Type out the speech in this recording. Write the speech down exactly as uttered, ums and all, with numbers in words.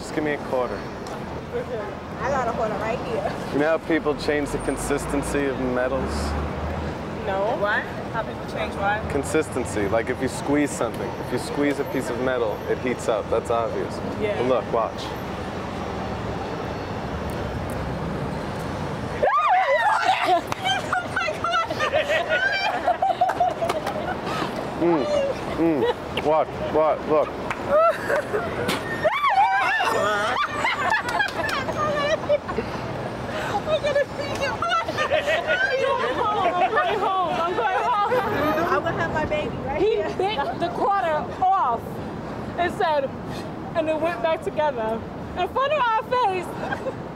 Just give me a quarter. I got a quarter right here. You know how people change the consistency of metals? No. What? How people change what? Consistency. Like if you squeeze something, if you squeeze a piece of metal, it heats up. That's obvious. Yeah. But look, watch. Mm, mm. What? What? Look. I'm gonna feed you. I'm home. I'm going home. I'm going home. I'm gonna have my baby right he here. He bit the quarter off and said, and it went back together in front of our face.